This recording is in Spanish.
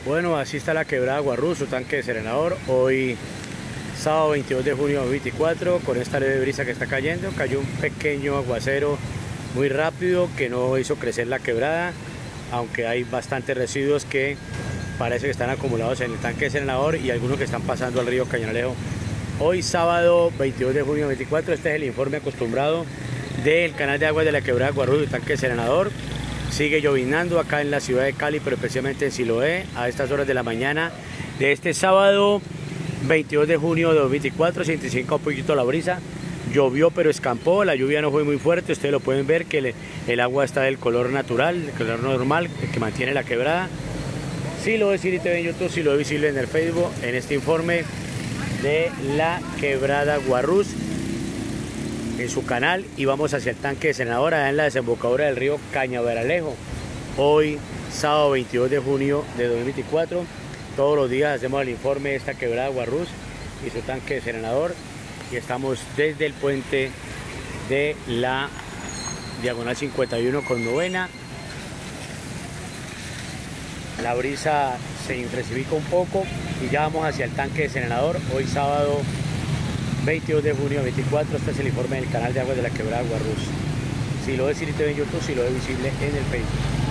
Bueno, así está la quebrada Guarruz, su tanque de Serenador. Hoy, sábado 22 de junio de 2024, con esta leve brisa que está cayendo, cayó un pequeño aguacero muy rápido que no hizo crecer la quebrada, aunque hay bastantes residuos que parece que están acumulados en el tanque de Serenador y algunos que están pasando al río Cañonalejo. Hoy, sábado 22 de junio de 2024, este es el informe acostumbrado del canal de aguas de la quebrada Guarruz, el tanque de Serenador. Sigue llovinando acá en la ciudad de Cali, pero especialmente en Siloé, a estas horas de la mañana de este sábado 22 de junio de 2024, 105 un poquito la brisa. Llovió pero escampó, la lluvia no fue muy fuerte, ustedes lo pueden ver que el agua está del color natural, el color normal, el que mantiene la quebrada. Siloé City TV en YouTube, Siloé Visible en el Facebook, en este informe de la quebrada Guarruz en su canal, y vamos hacia el tanque de Serenador en la desembocadura del río Cañaveralejo. Hoy, sábado 22 de junio de 2024, todos los días hacemos el informe de esta quebrada Guarruz y su tanque de Serenador, y estamos desde el puente de la diagonal 51 con novena. La brisa se intensifica un poco y ya vamos hacia el tanque de Serenador. Hoy sábado 22 de junio de 2024, este es el informe del canal de aguas de la quebrada Guarruz. Siloé City TV en YouTube, Siloé Visible en el Facebook.